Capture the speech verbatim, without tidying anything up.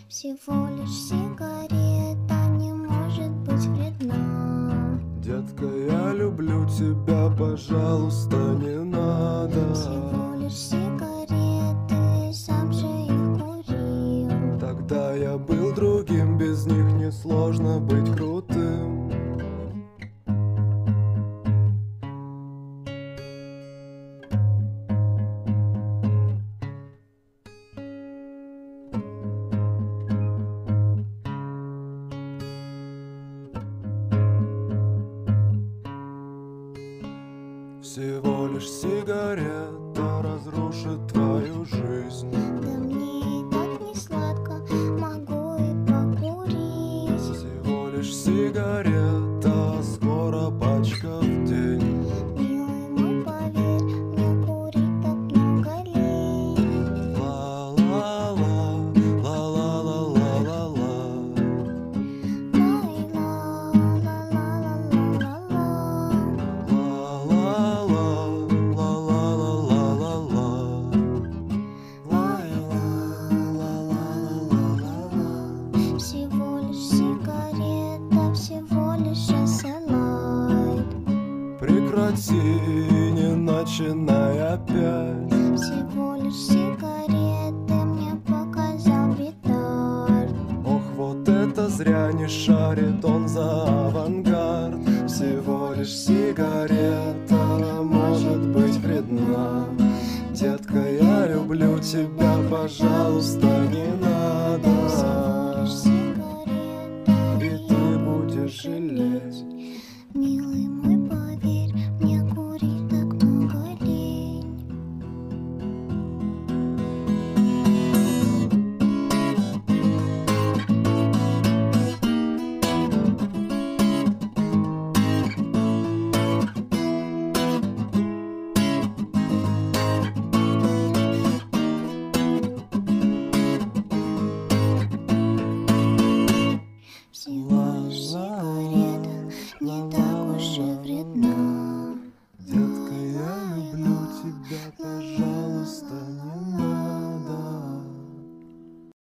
Всего лишь сигарета не может быть вредна. Детка, я люблю тебя, пожалуйста, не надо. Всего лишь сигареты, сам же их курил. Тогда я был другим, без них несложно быть крутым. Всего лишь сигарета разрушит твою жизнь. Да мне и так не сладко, могу и покурить. Всего лишь сигарета, скоро пачка в день. Милый мой, поверь, мне курить так много лень. Ла-ла-ла, ла-ла-ла-ла-ла-ла. Всего лишь сигарета, всего лишь эсэлайт. Прекрати, не начинай опять. Всего лишь сигареты мне показал ретард. Ох, вот это зря не шарит он за авангард. Всего лишь сигарета может быть вредна. Детка, я люблю тебя, пожалуйста, не надо.